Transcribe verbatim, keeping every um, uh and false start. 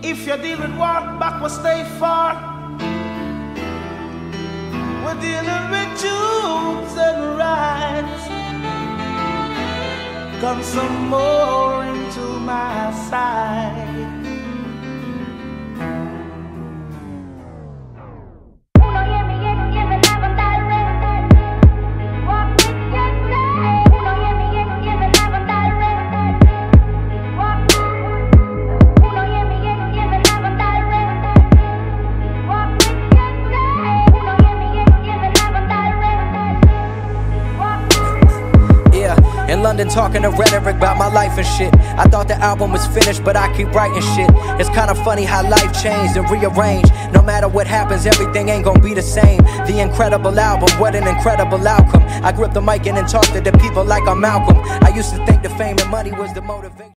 If you deal with walk back, we'll stay far. We're dealing with truths and rights. Come some more into my side. In London talking to rhetoric about my life and shit. I thought the album was finished, but I keep writing shit. It's kinda funny how life changed and rearranged. No matter what happens, everything ain't gonna be the same. The incredible album, what an incredible outcome. I grip the mic and then talk to the people like I'm Malcolm. I used to think the fame and money was the motivation.